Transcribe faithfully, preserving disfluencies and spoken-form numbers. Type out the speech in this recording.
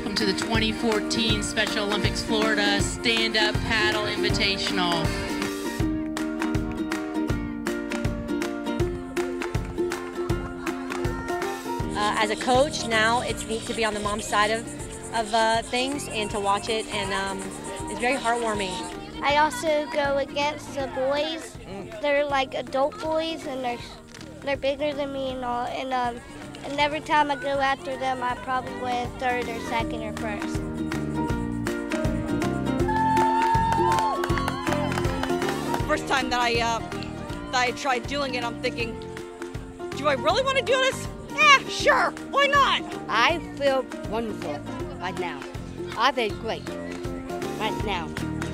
welcome to the twenty fourteen Special Olympics Florida Stand-Up Paddle Invitational. Uh, as a coach, now it's neat to be on the mom side of, of uh, things and to watch it, and um, it's very heartwarming. I also go against the boys. They're like adult boys, and they're they're bigger than me and all. And um, and every time I go after them, I probably win third or second or first. First time that I uh, that I tried doing it, I'm thinking, do I really want to do this? Yeah, sure. Why not? I feel wonderful right now. I feel great right now.